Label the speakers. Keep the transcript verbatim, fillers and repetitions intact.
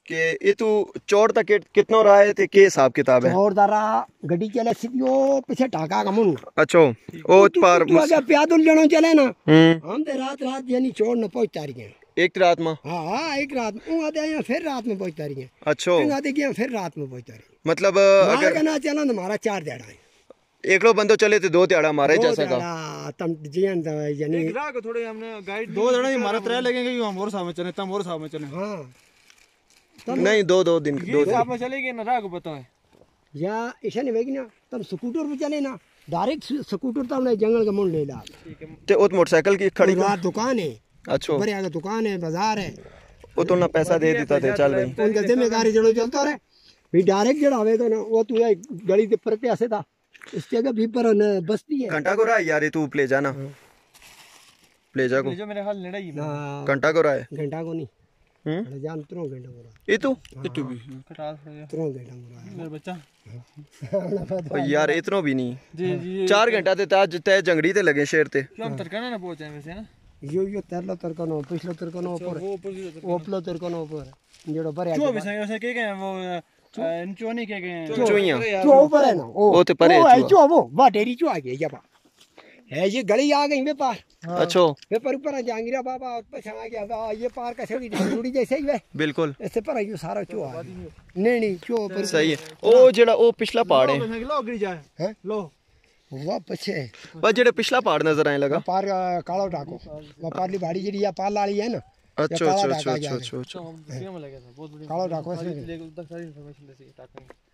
Speaker 1: कि ये तू चौड़ तक कितना रहा है थे के हिसाब किताब है
Speaker 2: चौड़ दारा गड्डी चले सीधी ओ पीछे टाका का मुन
Speaker 1: अच्छा ओ पार
Speaker 2: तू अगर प्यादल जणो चले ना
Speaker 1: हम्म
Speaker 2: हम ते रात रात यानी चौड़ न पहुंचता रही हैं
Speaker 1: एक रात में
Speaker 2: हां हां एक रात में आते हैं फिर रात में पहुंचता रही हैं
Speaker 1: अच्छा
Speaker 2: आते गए फिर रात में पहुंचता रही
Speaker 1: मतलब अगर
Speaker 2: ना चला ना हमारा चार दिहाड़ा है
Speaker 1: एकलो बंदो चले थे दो दिहाड़ा मारे जैसा का
Speaker 2: तम जियन यानी
Speaker 3: एक रात को थोड़े हमने गाइड दो दिहाड़ा ही मारा तरह लगेंगे कि हम और साहब में चले तम और साहब में चले
Speaker 2: हां
Speaker 1: नहीं दो दो दिन दो दिन
Speaker 3: साहब में चलेंगे ना राह को पता है
Speaker 2: या ऐसा नहीं वेगी ना तम स्कूटर पे चले ना डायरेक्ट स्कूटर तो हमने जंगल का मुंड ले ला
Speaker 1: ते उत मोटरसाइकिल की खड़ी
Speaker 2: रात दुकान है
Speaker 1: अच्छा
Speaker 2: बड़े आगे दुकान है बाजार है
Speaker 1: वो तो ना पैसा दे देता थे चल भाई
Speaker 2: उनका जिम्मेदारी जड़ो चलता रहे भी डायरेक्ट जड़ा आवे तो ना वो तू गली के पर पे ऐसे था इस जगह भी पर न बस्ती है
Speaker 1: घंटा को रहा है यार तू प्ले जाना प्ले जा को
Speaker 3: जो मेरे हाल लड़ाई
Speaker 1: घंटा को रहा है
Speaker 2: घंटा को नहीं
Speaker 1: हम्म
Speaker 2: जान तुरो घंटा को रहा
Speaker 1: ये तू
Speaker 3: इतु भी कटाल हो गया
Speaker 2: तुरो घंटा को रहा
Speaker 3: मेरा बच्चा
Speaker 1: ओ यार इतना भी नहीं
Speaker 3: जी जी
Speaker 1: चार घंटा ते ताज तय जंगड़ी ते लगे शेर ते
Speaker 3: क्यों हम तरकाना ना पहुंचे वैसे ना
Speaker 2: यो यो तरलो तरकनो पिछलो तरकनो ऊपर
Speaker 3: वो ऊपर
Speaker 2: ओपलो तरकनो ऊपर जेड़ो भरे
Speaker 3: जो भी संग वैसे के गए वो चोनी के गए
Speaker 1: चुइयां
Speaker 2: जो ऊपर है ना
Speaker 1: वो ते परे
Speaker 2: है जो वो वा डेरी जो आ गई ये बा है ये गली आ गई वे पार
Speaker 1: अच्छा
Speaker 2: वे पर ऊपर जहांगीरा बाबा पछा गया बा ये पार का छड़ी जुड़ी जैसे ही वे
Speaker 1: बिल्कुल
Speaker 2: ऐसे पर यो सारा चो आ नहीं नहीं चो पर
Speaker 1: सही है ओ जेड़ा ओ पिछला पहाड़ है
Speaker 3: लो गिर जाए
Speaker 2: हैं
Speaker 3: लो
Speaker 2: वो पछे
Speaker 1: बस जेड़ा पिछला पहाड़ नजर आए लगा
Speaker 2: पार कालो डाको वो पारली बाड़ी जेडी या पार वाली है ना
Speaker 1: अच्छा अच्छा अच्छा अच्छा अच्छा
Speaker 3: गेम लगा था बहुत बढ़िया
Speaker 2: कालो डाको से
Speaker 3: देख तक सारी इन्फॉर्मेशन दे सी टाका